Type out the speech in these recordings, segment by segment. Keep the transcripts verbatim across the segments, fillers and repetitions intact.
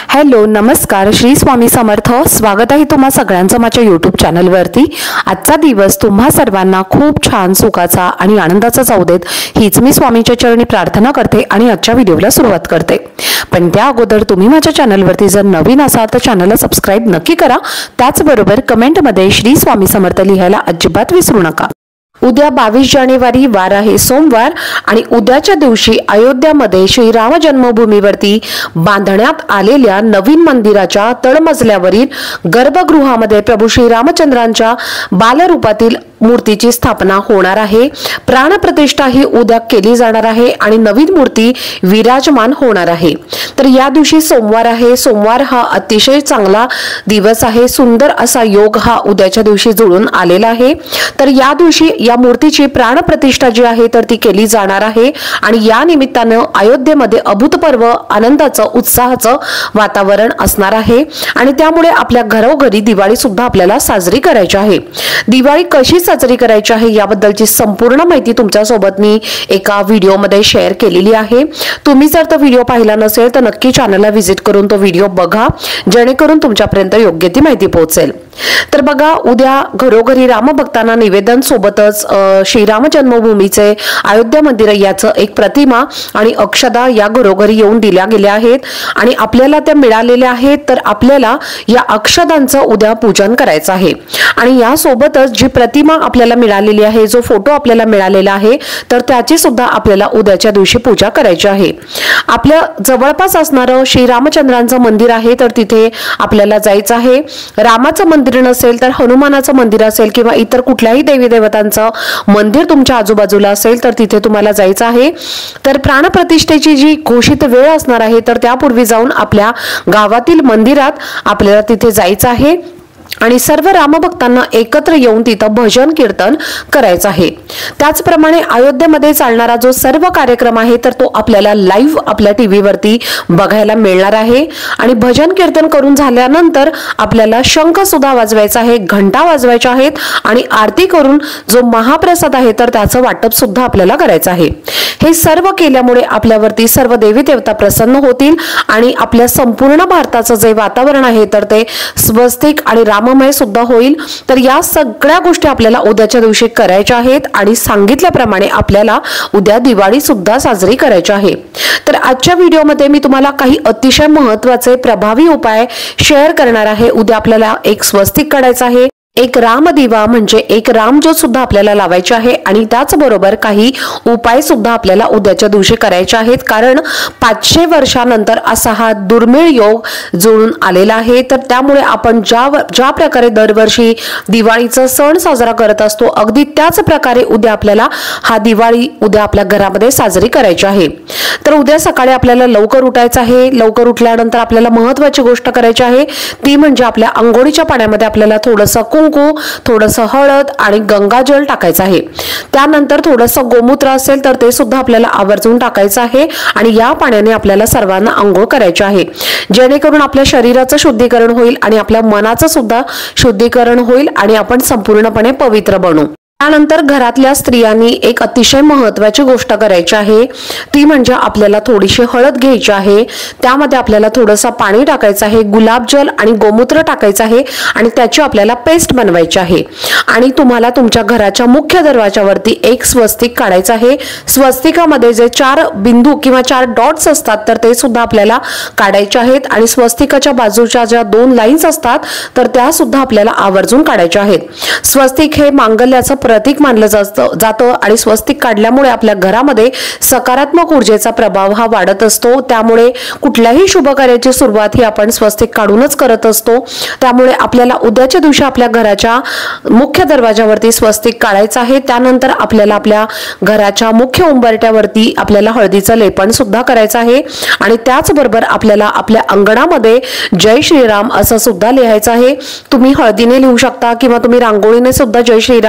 Hello नमस्कार, श्री स्वामी समर्थ। स्वागत आहे तुम्हा सगळ्यांचं माझ्या यूट्यूब चॅनलवरती। आजचा दिवस तुम्हा सर्वांना खूप छान सुखाचा आणि आनंदाचा जाऊ देत हीच मी स्वामींच्या चरणी प्रार्थना करते आणि आजच्या व्हिडिओला सुरुवात करते। पण त्या अगोदर तुम्ही माझ्या चॅनलवरती जर नवीन असाल तर चॅनलला सबस्क्राइब नक्की करा। त्याचबरोबर कमेंटमध्ये श्री स्वामी समर्थ लिहायला अजिबात विसरू नका। उद्या बावीस जानेवारी वार आहे सोमवार आणि उद्याच्या दिवशी अयोध्यामध्ये श्रीराम जन्मभूमीवरती बांधण्यात आलेल्या नवीन मंदिराच्या तळमजल्यावरील गर्भगृहामध्ये प्रभू श्रीरामचंद्रांच्या बालरूपातील मूर्तीची स्थापना होणार आहे। प्राणप्रतिष्ठा ही उद्या केली जाणार आहे आणि नवीन मूर्ती विराजमान होणार आहे। तर या दिवशी सोमवार आहे। सोमवार हा अतिशय चांगला दिवस आहे। सुंदर असा योग हा उद्याच्या दिवशी जुळून आलेला आहे। तर या दिवशी या मूर्तीची प्राणप्रतिष्ठा जी आहे तर ती केली जाणार आहे आणि या निमित्ताने अयोध्येमध्ये अभूतपूर्व आनंदाचं उत्साहाचं वातावरण असणार आहे आणि त्यामुळे आपल्या घरोघरी दिवाळी सुद्धा आपल्याला साजरी करायची आहे। दिवाळी कशी साजरी करायची आहे याबद्दलची संपूर्ण माहिती तुमच्या सोबत मी एका व्हिडिओमध्ये शेअर केलेली आहे। तुम्ही जर तो व्हिडिओ पाहिला नसेल तर नक्की चॅनलला व्हिजिट करून तो व्हिडिओ बघा, जेणेकरून तुमच्यापर्यंत योग्य ती माहिती पोहोचेल। तर बघा, उद्या घरोघरी रामभक्तांना निवेदन सोबतच श्रीराम जन्मभूमीचे अयोध्या मंदिर याचं एक प्रतिमा आणि अक्षदा या घरोघरी येऊन दिल्या गेल्या आहेत आणि आपल्याला त्या मिळालेल्या आहेत। तर आपल्याला या अक्षदांचं उद्या पूजन करायचं आहे आणि या सोबतच जी प्रतिमा आपल्याला मिळालेली आहे, जो फोटो आपल्याला मिळालेला आहे, तर त्याची सुद्धा आपल्याला उद्याच्या दिवशी पूजा करायची आहे। आपल्या जवळपास असणारं श्रीरामचंद्रांचं मंदिर आहे तर तिथे आपल्याला जायचं आहे। रामाचं मंदिर नसेल तर हनुमानाचं मंदिर असेल किंवा इतर कुठल्याही देवी देवतांचं मंदिर तुमच्या आजूबाजूला असेल तर तिथे तुम्हाला जायचं आहे। तर प्राणप्रतिष्ठेची जी घोषित वेळ असणार आहे तर त्यापूर्वी जाऊन आपल्या गावातील मंदिरात आपल्याला तिथे जायचं आहे आणि सर्व रामभक्तांना एकत्र येऊन तिथं भजन कीर्तन करायचं आहे। त्याचप्रमाणे अयोध्येमध्ये चालणारा जो सर्व कार्यक्रम आहे तर तो आपल्याला लाईव्ह आपल्या टीव्ही वरती बघायला मिळणार आहे आणि भजन कीर्तन करून झाल्यानंतर आपल्याला शंख सुद्धा वाजवायचा आहे, घंटा वाजवायच्या आहेत आणि आरती करून जो महाप्रसाद आहे तर त्याचं वाटप सुद्धा आपल्याला करायचं आहे। हे सर्व केल्यामुळे आपल्यावरती सर्व देवी देवता प्रसन्न होतील आणि आपल्या संपूर्ण भारताचं जे वातावरण आहे तर ते स्वस्तिक आणि राममय सुद्धा होईल। तर या सगळ्या गोष्टी आपल्याला उद्याच्या दिवशी करायच्या आहेत आणि सांगितल्याप्रमाणे आपल्याला उद्या दिवाळी सुद्धा साजरी करायची आहे। तर आजच्या व्हिडिओमध्ये मी तुम्हाला काही अतिशय महत्त्वाचे प्रभावी उपाय शेअर करणार आहे। उद्या आपल्याला एक स्वस्तिक काढायचं आहे, एक रामदिवा म्हणजे एक रामज्योत सुद्धा आपल्याला लावायची आहे आणि त्याचबरोबर काही उपाय सुद्धा आपल्याला उद्याच्या दिवशी करायचे आहेत, कारण पाचशे वर्षानंतर असा हा दुर्मिळ योग जुळून आलेला आहे। तर त्यामुळे आपण ज्या ज्या प्रकारे दरवर्षी दिवाळीचा सण साजरा करत असतो अगदी त्याच प्रकारे उद्या आपल्याला हा दिवाळी उद्या आपल्या घरामध्ये साजरी करायची आहे। तर उद्या सकाळी आपल्याला लवकर उठायचं आहे। लवकर उठल्यानंतर आपल्याला महत्त्वाची गोष्ट करायची आहे ती म्हणजे आपल्या अंघोळीच्या पाण्यामध्ये आपल्याला थोडंसं कुंकू, थोडंसं हळद आणि गंगाजल टाकायचं आहे। त्यानंतर थोडंसं गोमूत्र असेल तर ते सुद्धा आपल्याला आवर्जून टाकायचं आहे आणि या पाण्याने आपल्याला सर्वांना अंघोळ करायची आहे, जेणेकरून आपल्या शरीराचं शुद्धीकरण होईल आणि आपल्या मनाचं सुद्धा शुद्धीकरण होईल आणि आपण संपूर्णपणे पवित्र बनू। त्यानंतर घरातल्या स्त्रियांनी एक अतिशय महत्त्वाची गोष्ट करायची आहे ती म्हणजे आपल्याला थोडीशी हळद घ्यायची आहे, त्यामध्ये आपल्याला थोडंसं पाणी टाकायचं आहे, गुलाबजल आणि गोमूत्र टाकायचं आहे आणि त्याची आपल्याला पेस्ट बनवायची आहे आणि तुम्हाला तुमच्या घराच्या मुख्य दरवाजावरती एक स्वस्तिक काढायचं आहे। स्वस्तिकामध्ये जे चार बिंदू किंवा चार डॉट्स असतात तर ते सुद्धा आपल्याला काढायचे आहेत आणि स्वस्तिकाच्या बाजूच्या ज्या दोन लाईन्स असतात तर त्या सुद्धा आपल्याला आवर्जून काढायच्या आहेत। स्वस्तिक हे मांगल्याचं प्रतीक मानलं जातं आणि स्वस्तिक काढल्यामुळे आपल्या घरामध्ये सकारात्मक ऊर्जेचा प्रभाव हा वाढत असतो। त्यामुळे कुठल्याही शुभ कार्याची सुरुवात ही आपण स्वस्तिक काढूनच करत असतो। त्यामुळे आपल्याला उद्याच्या दिवशी आपल्या घराच्या मुख्य दरवाजावरती स्वस्तिक काढायचं आहे। त्यानंतर आपल्याला आपल्या घराच्या मुख्य उंबरट्यावरती आपल्याला हळदीचं लेपन सुद्धा करायचं आहे आणि त्याचबरोबर आपल्याला आपल्या अंगणामध्ये जय श्रीराम असं सुद्धा लिहायचं आहे। तुम्ही हळदीने लिहू शकता किंवा तुम्ही रांगोळीने सुद्धा जय श्रीराम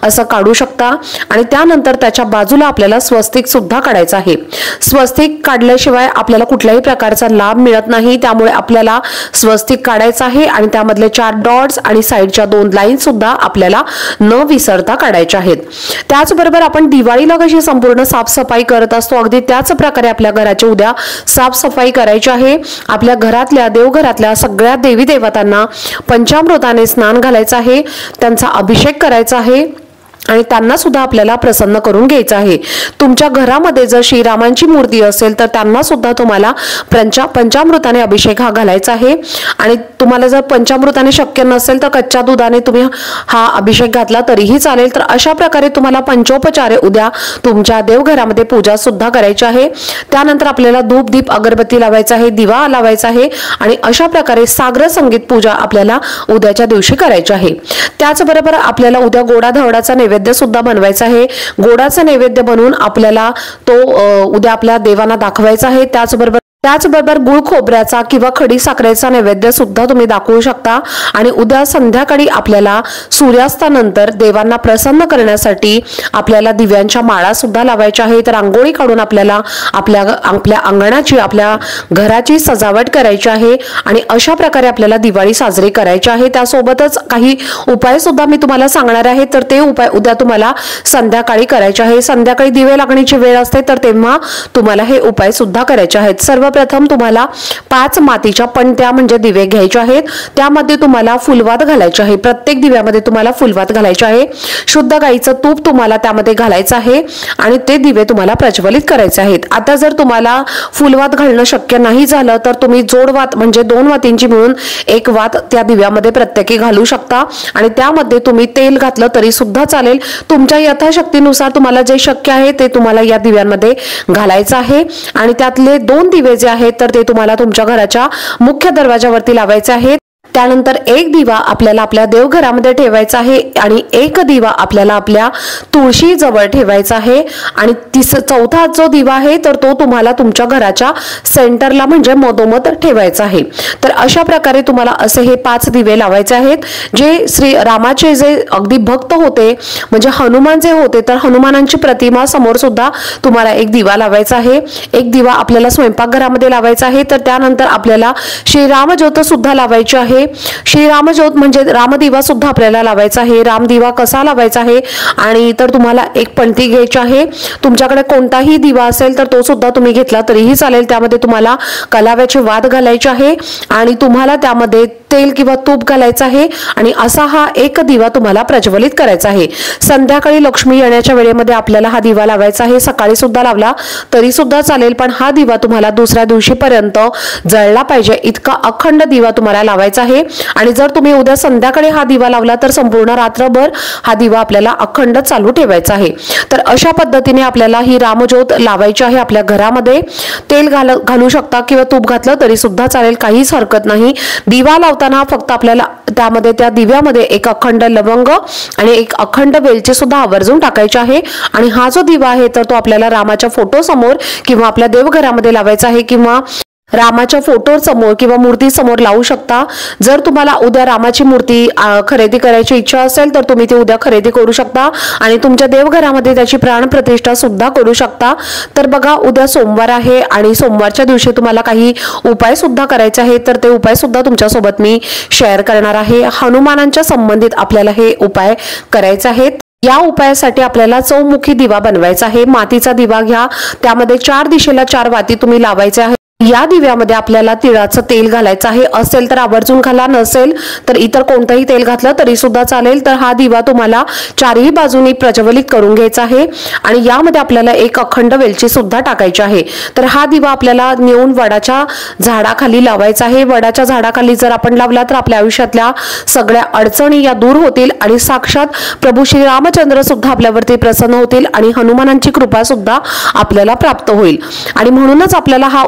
असं काढू शकता आणि त्यानंतर त्याच्या बाजूला आपल्याला स्वस्तिक सुद्धा काढायचं आहे। स्वस्तिक काढल्याशिवाय आपल्याला कुठल्याही प्रकारचा लाभ मिळत नाही, त्यामुळे आपल्याला स्वस्तिक काढायचं आहे आणि त्यामधले चार डॉट्स आणि साइडच्या दोन लाईन सुद्धा आपल्याला न विसरता काढायच्या आहेत। त्याचबरोबर आपण दिवाळीला कशी संपूर्ण साफसफाई करत असतो, अगदी त्याच प्रकारे आपल्या घराची उद्या साफसफाई करायची आहे। आपल्या घरातल्या देवघरातल्या सगळ्या देवी देवतांना पंचामृताने स्नान घालायचं आहे, त्यांचा अभिषेक करायचा आहे आणि त्यांना सुद्धा आपल्याला प्रसन्न करून घ्यायचं आहे। तुमच्या घरामध्ये जर श्रीरामांची मूर्ती असेल तर त्यांना सुद्धा तुम्हाला पंचा पंचामृताने अभिषेक हा घालायचा आहे आणि तुम्हाला जर पंचामृताने शक्य नसेल तर कच्च्या दुधाने तुम्ही हा अभिषेक घातला तरीही चालेल। तर अशा प्रकारे तुम्हाला पंचोपचारे उद्या तुमच्या देवघरामध्ये पूजा सुद्धा करायची आहे। त्यानंतर आपल्याला धूप दीप अगरबत्ती लावायचा आहे, दिवा लावायचा आहे आणि अशा प्रकारे सागर संगीत पूजा आपल्याला उद्याच्या दिवशी करायची आहे। त्याचबरोबर आपल्याला उद्या गोडा धवडाचा नैवेद्य सुद्धा बनवायचा आहे। गोडाचा नैवेद्य बनवून आपल्याला तो उद्या आपल्या देवांना दाखवायचा आहे। त्याचबरोबर त्याचबरोबर गुळ खोबऱ्याचा किंवा खडी साखरेचा नैवेद्य सुद्धा तुम्ही दाखवू शकता आणि उद्या संध्याकाळी आपल्याला सूर्यास्तानंतर देवांना प्रसन्न करण्यासाठी आपल्याला दिव्यांच्या माळा सुद्धा लावायच्या आहेत। रांगोळी काढून आपल्याला आपल्या आपल्या अंगणाची आपल्या घराची सजावट करायची आहे आणि अशा प्रकारे आपल्याला दिवाळी साजरी करायची आहे। त्यासोबतच काही उपाय सुद्धा मी तुम्हाला सांगणार आहे, तर ते उपाय उद्या तुम्हाला संध्याकाळी करायचे आहे। संध्याकाळी दिवे लागण्याची वेळ असते तर तेव्हा तुम्हाला हे उपाय सुद्धा करायचे आहेत। सर्व प्रथम तुम्हाला पाच मातीच्या पणत्या म्हणजे दिवे घ्यायचे आहेत, त्यामध्ये तुम्हाला फुलवात घालायचे आहे। प्रत्येक दिव्यामध्ये तुम्हाला फुलवात घालायचे आहे। शुद्ध गाईचं तूप तुम्हाला त्यामध्ये घालायचं आहे आणि ते दिवे तुम्हाला प्रज्वलित करायचे आहेत। आता जर तुम्हाला फुलवात घालणं शक्य नाही झालं तर तुम्ही जोडवात म्हणजे दोन वातींची मिळून एक वात त्या दिव्यामध्ये प्रत्येकी घालू शकता आणि त्यामध्ये तुम्ही तेल घातलं तरी सुद्धा चालेल। तुमच्या यथाशक्तीनुसार तुम्हाला जे शक्य आहे ते तुम्हाला या दिव्यांमध्ये घालायचं आहे आणि त्यातले दोन दिवे जे आहेत तर ते तुम्हाला तुमच्या घराच्या मुख्य दरवाजावरती लावायचे आहेत। त्यानंतर एक दिवा आपल्याला आपल्या देवघरामध्ये ठेवायचा आहे आणि एक दिवा आपल्याला आपल्या तुळशी जवळ ठेवायचा आहे आणि तिस चौथा जो दिवा आहे तर तो तुम्हाला तुमच्या घराच्या सेंटरला म्हणजे मधोमध ठेवायचा आहे। तर अशा प्रकारे तुम्हाला असे हे पाच दिवे लावायचे आहेत। जे श्री रामाचे जे अगदी भक्त होते म्हणजे हनुमान जे होते तर हनुमानांची प्रतिमा समोर सुद्धा तुम्हाला एक दिवा लावायचा आहे। एक दिवा आपल्याला स्वयंपाकघरामध्ये लावायचा आहे। तर त्यानंतर आपल्याला श्रीराम ज्योत सुद्धा लावायची आहे। श्रीराम ज्योत म्हणजे रामदिवा सुद्धा आपल्याला लावायचा आहे। रामदिवा कसा लावायचा आहे आणि तर तुम्हाला एक पणती घ्यायची आहे। तुमच्याकडे कोणताही दिवा असेल तर तो सुद्धा तुम्ही घेतला तरीही चालेल। त्यामध्ये तुम्हाला कलाव्याची वात घालायची आहे आणि तुम्हाला त्यामध्ये तेल किंवा तूप घालायचं आहे आणि असा हा एक दिवा तुम्हाला प्रज्वलित करायचा आहे। संध्याकाळी लक्ष्मी येण्याच्या वेळेमध्ये आपल्याला हा दिवा लावायचा आहे। सकाळी सुद्धा लावला तरी सुद्धा चालेल, पण हा दिवा तुम्हाला दुसऱ्या दिवशीपर्यंत जळला पाहिजे इतका अखंड दिवा तुम्हाला लावायचा आहे आणि जर तुम्ही उद्या संध्याकाळी हा दिवा लावला तर संपूर्ण रात्रभर हा दिवा आपल्याला अखंड चालू ठेवायचा आहे। तर अशा पद्धतीने आपल्याला ही रामज्योत लावायची आहे। आपल्या घरामध्ये तेल घाल घालू शकता किंवा तूप घातलं तरी सुद्धा चालेल, काहीच हरकत नाही। दिवा लावताना फक्त आपल्याला त्यामध्ये त्या दिव्यामध्ये एक अखंड लवंग आणि एक अखंड वेलची सुद्धा आवर्जून टाकायची आहे आणि हा जो दिवा आहे तर तो आपल्याला रामाच्या फोटो समोर किंवा आपल्या देवघरामध्ये लावायचा आहे किंवा रामाच्या फोटो समोर किंवा मूर्ती समोर लावू शकता। जर तुम्हाला उद्या रामाची मूर्ती खरेदी करायची इच्छा असेल तर तुम्ही ती उद्या खरेदी करू शकता आणि तुमच्या देवघरामध्ये त्याची प्राणप्रतिष्ठा सुद्धा करू शकता। तर बघा उद्या सोमवार आहे आणि सोमवारच्या दिवशी तुम्हाला काही उपाय सुद्धा करायचे आहेत, तर ते उपाय सुद्धा तुमच्यासोबत मी शेअर करणार आहे। हनुमानांच्या संबंधित आपल्याला हे उपाय करायचे आहेत। या उपायासाठी आपल्याला चौमुखी दिवा बनवायचा आहे। मातीचा दिवा घ्या, त्यामध्ये चार दिशेला चार वाती तुम्ही लावायचे आहे। या दिव्यामध्ये आपल्याला तिळाचं तेल घालायचं आहे। असेल तर आवर्जून घाला, नसेल तर इतर कोणतंही तेल घातलं तरी सुद्धा चालेल। तर हा दिवा तुम्हाला चारही बाजूनी प्रज्वलित करून घ्यायचा आहे आणि यामध्ये आपल्याला एक अखंड वेलची सुद्धा टाकायची आहे। तर हा दिवा आपल्याला नेऊन वडाच्या झाडाखाली लावायचा आहे। वडाच्या झाडाखाली जर आपण लावला तर आपल्या आयुष्यातल्या सगळ्या अडचणी या दूर होतील आणि साक्षात प्रभू श्री रामचंद्र सुद्धा आपल्यावरती प्रसन्न होतील आणि हनुमानांची कृपा सुद्धा आपल्याला प्राप्त होईल। आणि म्हणूनच आपल्याला हा उद्याचा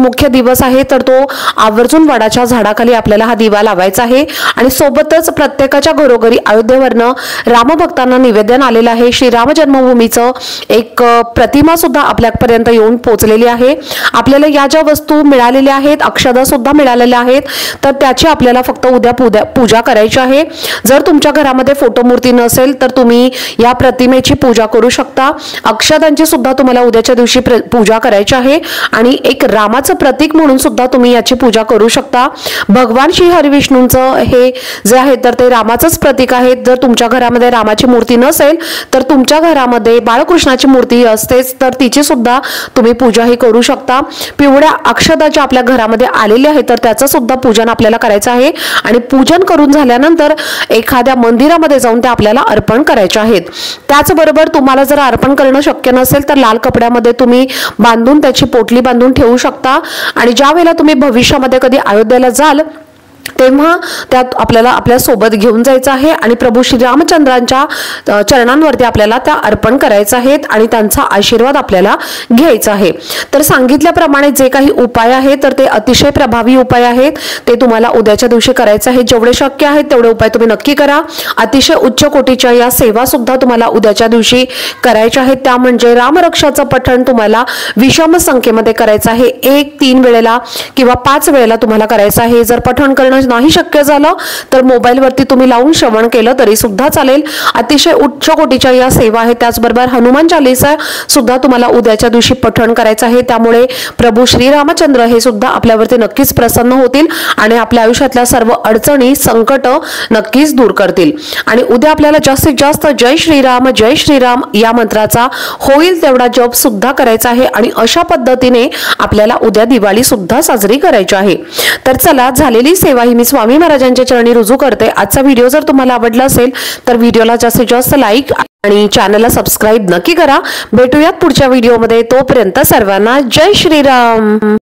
मुख्य दिवस आहे तर तो आवर्जून वडाच्या झाडाखाली आपल्याला हा दिवा लावायचा आहे। आणि सोबतच प्रत्येकाच्या घरोघरी अयोध्येवरनं रामभक्तांना निवेदन आलेलं आहे। श्रीराम जन्मभूमीचं एक प्रतिमा सुद्धा आपल्यापर्यंत येऊन पोहोचलेली आहे। आपल्याला या ज्या वस्तू मिळालेल्या आहेत, अक्षदा सुद्धा मिळालेल्या आहेत, तर त्याची आपल्याला फक्त उद्या पूजा करायची आहे। जर तुमच्या घरामध्ये फोटो मूर्ती नसेल तर तुम्ही या प्रतिमेची पूजा करू शकता। अक्षदांची सुद्धा तुम्हाला उद्याच्या दिवशी पूजा करायची आहे आणि एक रामाचं प्रतीक म्हणून सुद्धा तुम्ही याची पूजा करू शकता। भगवान श्री हरिविष्णूंचं हे जे आहे तर ते रामाचंच प्रतीक आहे। जर तुमच्या घरामध्ये रामाची मूर्ती नसेल तर तुमच्या घरामध्ये बाळकृष्णाची मूर्ती असतेच, तर तिची सुद्धा तुम्ही पूजा ही करू शकता। पिवळ्या अक्षदा ज्या आपल्या घरामध्ये आलेल्या आहेत तर त्याचं सुद्धा पूजन आपल्याला करायचं आहे आणि पूजन करून झाल्यानंतर एखाद्या मंदिरामध्ये जाऊन ते आपल्याला अर्पण करायचे आहेत। त्याचबरोबर तुम्हाला जर अर्पण करणं शक्य नसेल तर लाल कपड्यामध्ये तुम्ही बांधून त्याची पोटली बांधून ठेवू शकता आणि ज्या वेळेला तुम्ही भविष्यामध्ये कधी अयोध्येला जाल तेव्हा त्यात आपल्याला आपल्या सोबत घेऊन जायचं आहे आणि प्रभू श्री रामचंद्रांच्या चरणांवरती आपल्याला त्या अर्पण करायचं आहेत आणि त्यांचा आशीर्वाद आपल्याला घ्यायचा आहे। तर सांगितल्याप्रमाणे जे काही उपाय आहेत तर ते अतिशय प्रभावी उपाय आहेत, ते तुम्हाला उद्याच्या दिवशी करायचं आहे। जेवढे शक्य आहेत तेवढे उपाय तुम्ही नक्की करा। अतिशय उच्च कोटीच्या या सेवा सुद्धा तुम्हाला उद्याच्या दिवशी करायच्या आहेत, त्या म्हणजे रामरक्षाचं पठण तुम्हाला विषम संख्येमध्ये करायचं आहे। एक तीन वेळेला किंवा पाच वेळेला तुम्हाला करायचं आहे। जर पठण करणं नाही शक्य झालं तर मोबाईल वरती तुम्ही लावून श्रवण केलं तरी सुद्धा चालेल। अतिशय उच्च कोटीच्या या सेवा आहेत। त्याचबरोबर हनुमान चालीसा सुद्धा तुम्हाला उद्याच्या दिवशी पठण करायचं आहे, त्यामुळे प्रभू श्रीरामचंद्र हे सुद्धा आपल्यावरती नक्कीच प्रसन्न होतील आणि आपल्या आयुष्यातल्या सर्व अडचणी संकट नक्कीच दूर करतील। आणि उद्या आपल्याला जास्तीत जास्त जय श्रीराम जय श्रीराम या मंत्राचा होईल तेवढा जप सुद्धा करायचा आहे आणि अशा पद्धतीने आपल्याला उद्या दिवाळी सुद्धा साजरी करायची आहे। तर चला, झालेली सेवा ही मी स्वामी महाराजांच्या चरणी रुजू करते। आजचा व्हिडिओ जर तुम्हाला आवडला असेल तर व्हिडिओला जास्तीत जास्त लाईक आणि चॅनलला सबस्क्राइब नक्की करा। भेटूयात पुढच्या व्हिडिओमध्ये, तोपर्यंत सर्वांना जय श्रीराम।